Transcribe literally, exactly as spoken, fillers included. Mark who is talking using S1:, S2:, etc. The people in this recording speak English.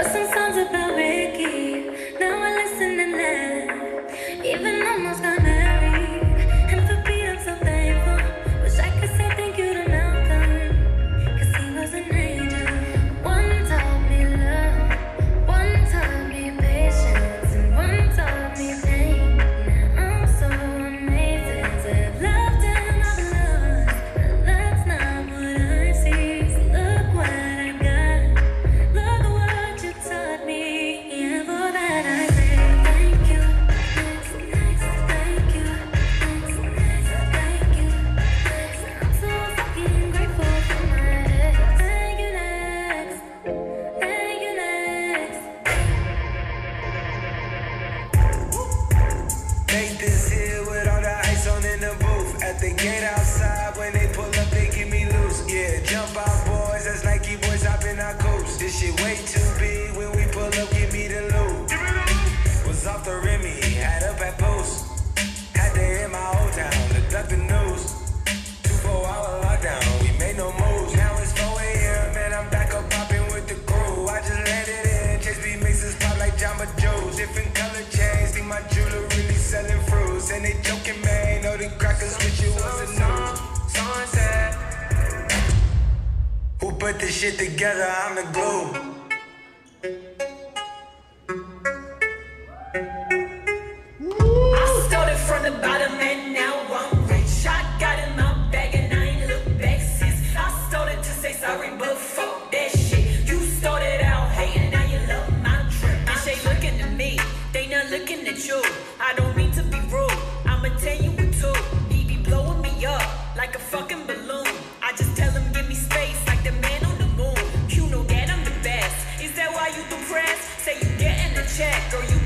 S1: some songs about Ricky. Now I listen and laugh. Even almost got married. And for Pete, I'm so thankful. Wish I could say thank you to Malcolm, 'cause he was an angel. One taught me love, one taught me patience, and one taught me pain. Now I'm so amazing to have loved him, I've loved. But that's not what I see. So look what I got. Look what you taught me. And for that I say thank you. Thanks, thanks, thank you. Thanks, thanks, thank you. Thanks. I'm so fucking grateful for my ex. Thank you next. Thank you next.
S2: Nathan's here with all the ice on in the booth. At the gate outside, when they pull up, they give me loose. Yeah, jump out, boys. That's Nike boys hopping our coast. This shit way too big. When we pull up, give me the loot. Was off the Remy, had up at post. Had to hit my old town to duck the news. Two four hour lockdown, we made no moves. Now it's four A M and I'm back up popping with the crew. I just landed in, Chase B mixes pop like Jamba Joe's. Different color chains, think my jeweler really selling fruits. And they joking, man, know the crackers wish it was a news. Sunset. Who put this shit together? I'm the glue.
S3: I started from the bottom and now I'm rich. I got in my bag and I ain't look back since. I started to say sorry, but fuck that shit. You started out hating, now you love my trip. Bitch, they looking at me, they not looking at you. I don't mean to be rude, I'ma tell you what to. He be blowing me up like a fucking balloon. I just tell him give me space like the man on the moon. You know that I'm the best, is that why you depressed? Say you getting a check, or you